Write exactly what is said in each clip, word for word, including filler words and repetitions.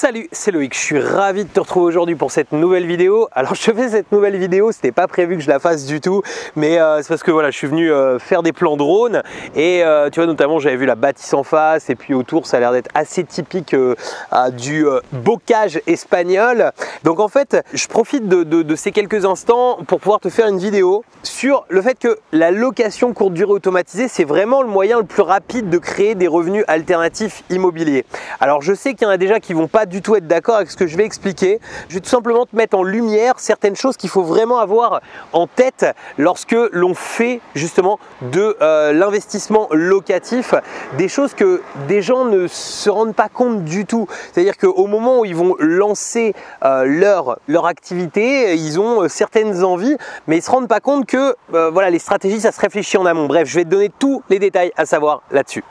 Salut, c'est Loïc, je suis ravi de te retrouver aujourd'hui pour cette nouvelle vidéo. Alors je fais cette nouvelle vidéo, c'était pas prévu que je la fasse du tout, mais euh, c'est parce que voilà, je suis venu euh, faire des plans drone et euh, tu vois, notamment j'avais vu la bâtisse en face et puis autour ça a l'air d'être assez typique euh, euh, du euh, bocage espagnol. Donc en fait, je profite de, de, de ces quelques instants pour pouvoir te faire une vidéo sur le fait que la location courte durée automatisée, c'est vraiment le moyen le plus rapide de créer des revenus alternatifs immobiliers. Alors je sais qu'il y en a déjà qui vont pas du tout être d'accord avec ce que je vais expliquer. Je vais tout simplement te mettre en lumière certaines choses qu'il faut vraiment avoir en tête lorsque l'on fait justement de euh, l'investissement locatif, des choses que des gens ne se rendent pas compte du tout. C'est-à-dire qu'au moment où ils vont lancer euh, leur, leur activité, ils ont euh, certaines envies, mais ils ne se rendent pas compte que euh, voilà, les stratégies, ça se réfléchit en amont. Bref, je vais te donner tous les détails à savoir là-dessus.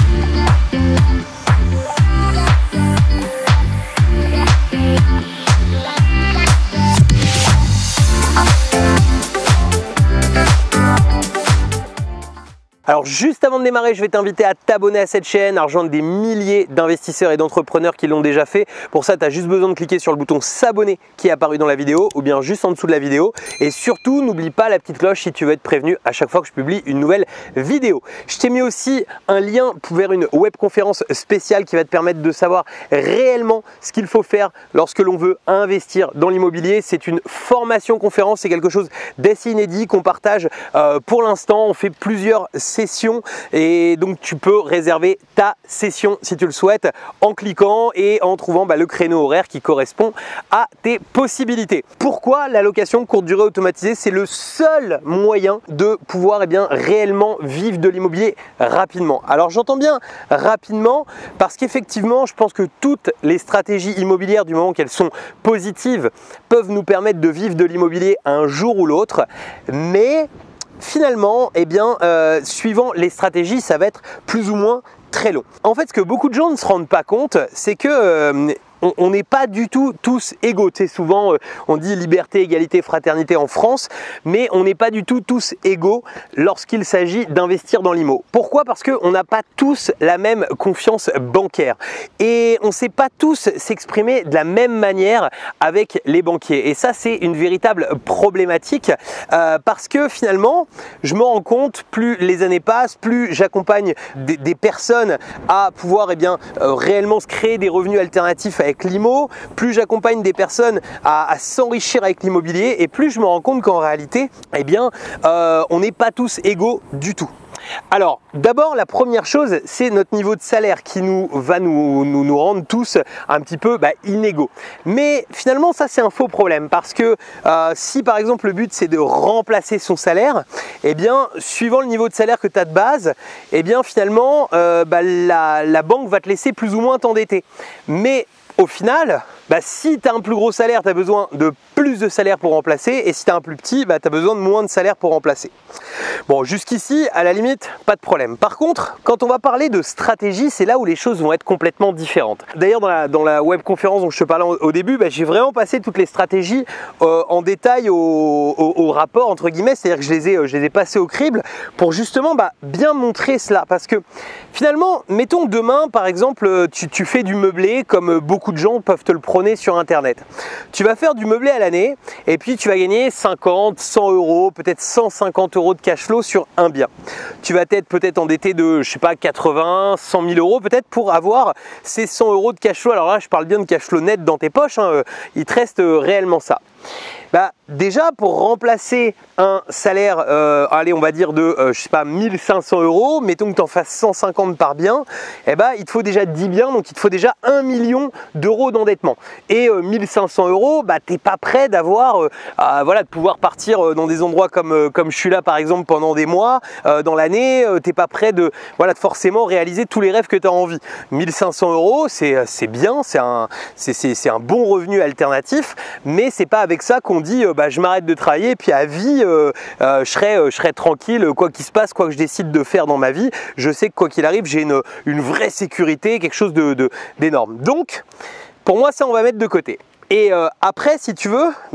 Alors juste avant de démarrer, je vais t'inviter à t'abonner à cette chaîne, à rejoindre des milliers d'investisseurs et d'entrepreneurs qui l'ont déjà fait. Pour ça, tu as juste besoin de cliquer sur le bouton s'abonner qui est apparu dans la vidéo ou bien juste en dessous de la vidéo. Et surtout, n'oublie pas la petite cloche si tu veux être prévenu à chaque fois que je publie une nouvelle vidéo. Je t'ai mis aussi un lien vers une webconférence spéciale qui va te permettre de savoir réellement ce qu'il faut faire lorsque l'on veut investir dans l'immobilier. C'est une formation conférence, c'est quelque chose d'assez inédit qu'on partage euh, pour l'instant. On fait plusieurs session et donc tu peux réserver ta session si tu le souhaites en cliquant et en trouvant bah, le créneau horaire qui correspond à tes possibilités. Pourquoi la location courte durée automatisée? C'est le seul moyen de pouvoir eh bien, réellement vivre de l'immobilier rapidement. Alors j'entends bien rapidement parce qu'effectivement je pense que toutes les stratégies immobilières du moment qu'elles sont positives peuvent nous permettre de vivre de l'immobilier un jour ou l'autre, mais finalement, eh bien, euh, suivant les stratégies, ça va être plus ou moins très long. En fait, ce que beaucoup de gens ne se rendent pas compte, c'est que euh, on n'est pas du tout tous égaux. Tu sais, souvent, euh, on dit liberté, égalité, fraternité en France, mais on n'est pas du tout tous égaux lorsqu'il s'agit d'investir dans l'immo. Pourquoi? Parce qu'on n'a pas tous la même confiance bancaire et on ne sait pas tous s'exprimer de la même manière avec les banquiers. Et ça, c'est une véritable problématique euh, parce que finalement, je me rends compte, plus les années passent, plus j'accompagne des, des personnes à pouvoir eh bien, euh, réellement se créer des revenus alternatifs avec l'immo, plus j'accompagne des personnes à, à s'enrichir avec l'immobilier et plus je me rends compte qu'en réalité, eh bien, euh, on n'est pas tous égaux du tout. Alors d'abord, la première chose, c'est notre niveau de salaire qui nous va nous, nous, nous rendre tous un petit peu bah, inégaux. Mais finalement, ça c'est un faux problème parce que euh, si par exemple le but c'est de remplacer son salaire, eh bien suivant le niveau de salaire que tu as de base, eh bien finalement euh, bah, la, la banque va te laisser plus ou moins t'endetter. Mais au final, bah, si tu as un plus gros salaire, tu as besoin de plus de salaire pour remplacer et si tu as un plus petit, bah, tu as besoin de moins de salaire pour remplacer. Bon, jusqu'ici, à la limite, pas de problème. Par contre, quand on va parler de stratégie, c'est là où les choses vont être complètement différentes. D'ailleurs, dans la, dans la webconférence dont je te parlais au, au début, bah, j'ai vraiment passé toutes les stratégies euh, en détail au, au, au rapport, entre guillemets, c'est-à-dire que je les ai, euh, je les ai passées au crible pour justement bah, bien montrer cela. Parce que finalement, mettons demain, par exemple, tu, tu fais du meublé comme beaucoup de gens peuvent te le prôner sur internet. Tu vas faire du meublé à l'année et puis tu vas gagner cinquante, cent euros, peut-être cent cinquante euros de cash flow sur un bien. Tu vas être peut-être endetté de, je sais pas, quatre-vingts, cent mille euros peut-être pour avoir ces cent euros de cash flow. Alors là, je parle bien de cash flow net dans tes poches, hein, il te reste réellement ça. Bah, déjà, pour remplacer un salaire, euh, allez, on va dire de, euh, je sais pas, mille cinq cents euros, mettons que tu en fasses cent cinquante par bien, eh ben, il te faut déjà dix biens, donc il te faut déjà un million d'euros d'endettement. Et euh, mille cinq cents euros, bah, tu n'es pas prêt d'avoir, euh, euh, voilà, de pouvoir partir dans des endroits comme, euh, comme je suis là, par exemple, pendant des mois, euh, dans l'année, euh, tu n'es pas prêt de, voilà, de forcément réaliser tous les rêves que tu as envie. mille cinq cents euros, c'est bien, c'est un, c'est un bon revenu alternatif, mais c'est pas avec ça qu'on dit euh, bah, je m'arrête de travailler et puis à vie euh, euh, je, serai, euh, je serai tranquille, quoi qu'il se passe, quoi que je décide de faire dans ma vie, je sais que quoi qu'il arrive j'ai une, une vraie sécurité, quelque chose de, de, d'énorme. Donc pour moi ça on va mettre de côté. Et euh, après si tu veux, bah,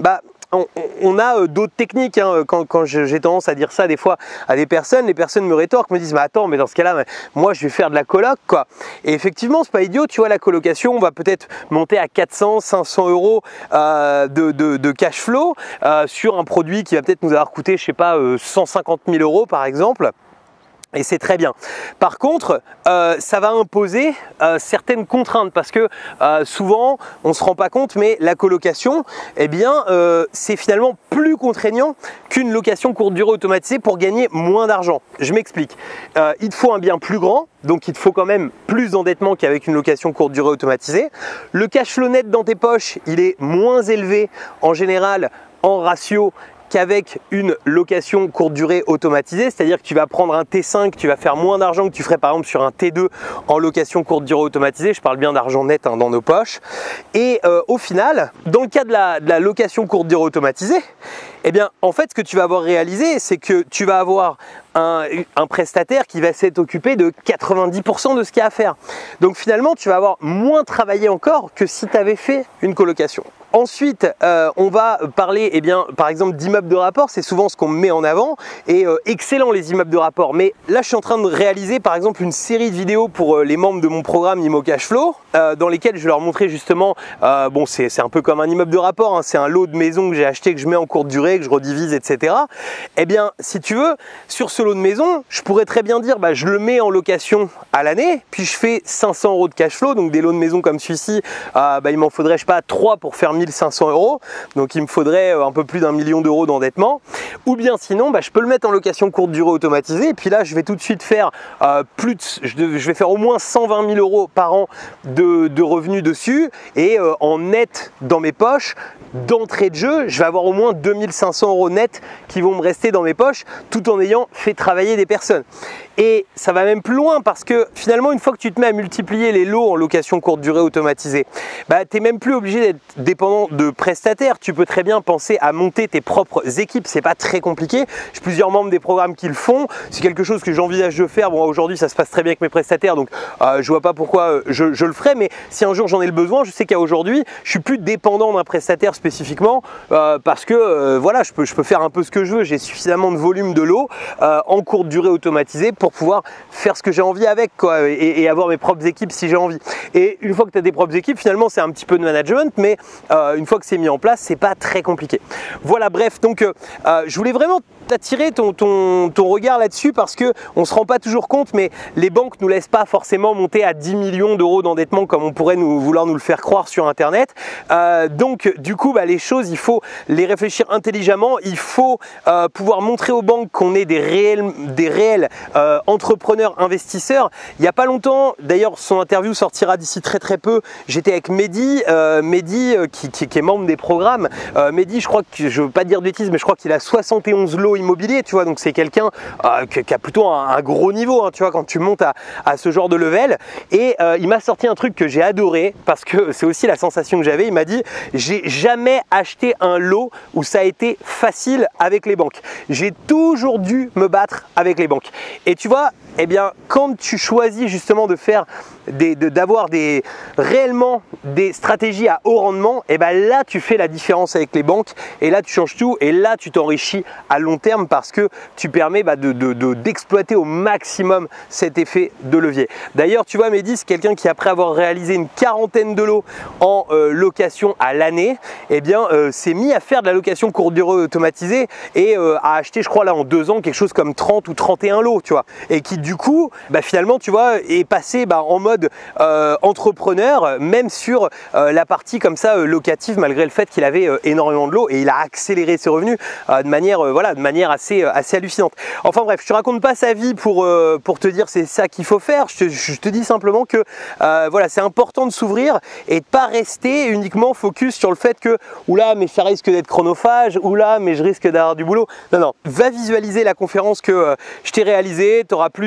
on, on a d'autres techniques. Hein. Quand, quand j'ai tendance à dire ça des fois à des personnes, les personnes me rétorquent, me disent mais attends, mais dans ce cas-là, moi je vais faire de la coloc quoi. Et effectivement, c'est pas idiot, tu vois, la colocation, on va peut-être monter à quatre cents, cinq cents euros euh, de, de, de cash flow euh, sur un produit qui va peut-être nous avoir coûté, je sais pas, euh, cent cinquante mille euros par exemple. Et c'est très bien. Par contre, euh, ça va imposer euh, certaines contraintes parce que euh, souvent, on ne se rend pas compte, mais la colocation, eh bien, euh, c'est finalement plus contraignant qu'une location courte durée automatisée pour gagner moins d'argent. Je m'explique. Euh, il te faut un bien plus grand, donc il te faut quand même plus d'endettement qu'avec une location courte durée automatisée. Le cash flow net dans tes poches, il est moins élevé en général en ratio qu'avec une location courte durée automatisée, c'est-à-dire que tu vas prendre un T cinq, tu vas faire moins d'argent que tu ferais par exemple sur un T deux en location courte durée automatisée, je parle bien d'argent net hein, dans nos poches. Et euh, au final, dans le cas de la, de la location courte durée automatisée, eh bien en fait ce que tu vas avoir réalisé, c'est que tu vas avoir un, un prestataire qui va s'être occupé de quatre-vingt-dix pour cent de ce qu'il y a à faire. Donc finalement, tu vas avoir moins travaillé encore que si tu avais fait une colocation. Ensuite, euh, on va parler, eh bien, par exemple, d'immeubles de rapport. C'est souvent ce qu'on met en avant. Et euh, excellent les immeubles de rapport. Mais là, je suis en train de réaliser, par exemple, une série de vidéos pour euh, les membres de mon programme Imo Cashflow, euh, dans lesquelles je vais leur montrer justement, euh, bon, c'est un peu comme un immeuble de rapport. Hein, c'est un lot de maisons que j'ai acheté, que je mets en courte durée, que je redivise, et cetera. Eh bien, si tu veux, sur ce lot de maisons, je pourrais très bien dire, bah, je le mets en location à l'année, puis je fais cinq cents euros de cash flow. Donc des lots de maisons comme celui-ci, euh, bah, il m'en faudrait, je sais pas, trois pour faire mille cinq cents euros, donc il me faudrait un peu plus d'un million d'euros d'endettement. Ou bien sinon, bah, je peux le mettre en location courte durée automatisée, et puis là je vais tout de suite faire euh, plus de, je, je vais faire au moins cent vingt mille euros par an de, de revenus dessus, et euh, en net dans mes poches, d'entrée de jeu, je vais avoir au moins deux mille cinq cents euros net qui vont me rester dans mes poches, tout en ayant fait travailler des personnes. Et ça va même plus loin parce que finalement, une fois que tu te mets à multiplier les lots en location courte durée automatisée, bah, tu n'es même plus obligé d'être dépendant de prestataires. Tu peux très bien penser à monter tes propres équipes. C'est pas très compliqué. J'ai plusieurs membres des programmes qui le font. C'est quelque chose que j'envisage de faire. Bon, aujourd'hui, ça se passe très bien avec mes prestataires, donc euh, je vois pas pourquoi je, je le ferai. Mais si un jour j'en ai le besoin, je sais qu'à aujourd'hui, je suis plus dépendant d'un prestataire spécifiquement euh, parce que euh, voilà, je peux, je peux faire un peu ce que je veux. J'ai suffisamment de volume de lots euh, en courte durée automatisée pour pouvoir faire ce que j'ai envie avec quoi, et, et avoir mes propres équipes si j'ai envie. Et une fois que tu as des propres équipes, finalement c'est un petit peu de management, mais euh, une fois que c'est mis en place, c'est pas très compliqué. Voilà, bref, donc euh, je voulais vraiment t'attirer ton, ton, ton regard là-dessus parce que on se rend pas toujours compte, mais les banques nous laissent pas forcément monter à dix millions d'euros d'endettement comme on pourrait nous vouloir nous le faire croire sur internet. Euh, donc du coup bah, les choses, il faut les réfléchir intelligemment, il faut euh, pouvoir montrer aux banques qu'on est des réels, des réels euh, entrepreneurs investisseurs. Il n'y a pas longtemps, d'ailleurs son interview sortira d'ici très très peu, j'étais avec Mehdi, euh, Mehdi euh, qui, qui, qui est membre des programmes. euh, Mehdi, je crois que, je veux pas dire de bêtises, mais je crois qu'il a soixante et onze lots immobiliers, tu vois, donc c'est quelqu'un euh, qui, qui a plutôt un, un gros niveau, hein, tu vois, quand tu montes à, à ce genre de level. Et euh, il m'a sorti un truc que j'ai adoré parce que c'est aussi la sensation que j'avais. Il m'a dit, j'ai jamais acheté un lot où ça a été facile avec les banques. J'ai toujours dû me battre avec les banques. Et tu vois, eh bien, quand tu choisis justement de faire des, de, d'avoir des réellement des stratégies à haut rendement, et ben là tu fais la différence avec les banques et là tu changes tout et là tu t'enrichis à long terme parce que tu permets bah, de, de, de, d'exploiter au maximum cet effet de levier. D'ailleurs, tu vois, Mehdi, c'est quelqu'un qui, après avoir réalisé une quarantaine de lots en euh, location à l'année, eh bien euh, s'est mis à faire de la location courte durée automatisée et euh, a acheté, je crois là en deux ans, quelque chose comme trente ou trente et un lots, tu vois, et qui du coup bah, finalement tu vois est passé bah, en mode euh, entrepreneur, même sur euh, la partie comme ça euh, locative, malgré le fait qu'il avait euh, énormément de lots, et il a accéléré ses revenus euh, de manière euh, voilà de manière assez euh, assez hallucinante. Enfin bref, je te raconte pas sa vie pour euh, pour te dire c'est ça qu'il faut faire. Je te, je te dis simplement que euh, voilà, c'est important de s'ouvrir et de pas rester uniquement focus sur le fait que oula mais ça risque d'être chronophage, oula mais je risque d'avoir du boulot. Non non, va visualiser la conférence que euh, je t'ai réalisée, tu auras plus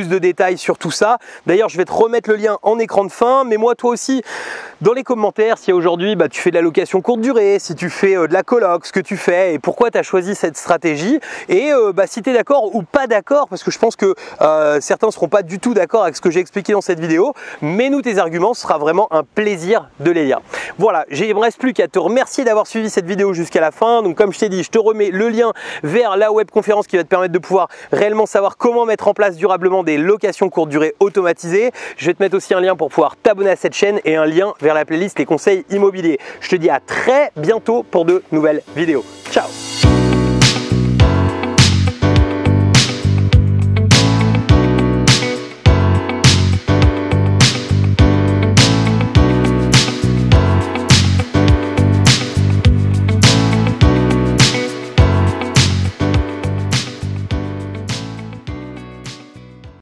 plus de détails sur tout ça. D'ailleurs, je vais te remettre le lien en écran de fin, mais moi toi aussi, dans les commentaires, si aujourd'hui bah, tu fais de la location courte durée, si tu fais euh, de la coloc, ce que tu fais et pourquoi tu as choisi cette stratégie, et euh, bah, si tu es d'accord ou pas d'accord, parce que je pense que euh, certains ne seront pas du tout d'accord avec ce que j'ai expliqué dans cette vidéo, mets-nous tes arguments, ce sera vraiment un plaisir de les lire. Voilà, il ne me reste plus qu'à te remercier d'avoir suivi cette vidéo jusqu'à la fin. Donc comme je t'ai dit, je te remets le lien vers la webconférence qui va te permettre de pouvoir réellement savoir comment mettre en place durablement des locations courte durée automatisées. Je vais te mettre aussi un lien pour pouvoir t'abonner à cette chaîne et un lien vers la playlist Les conseils immobiliers. Je te dis à très bientôt pour de nouvelles vidéos. Ciao!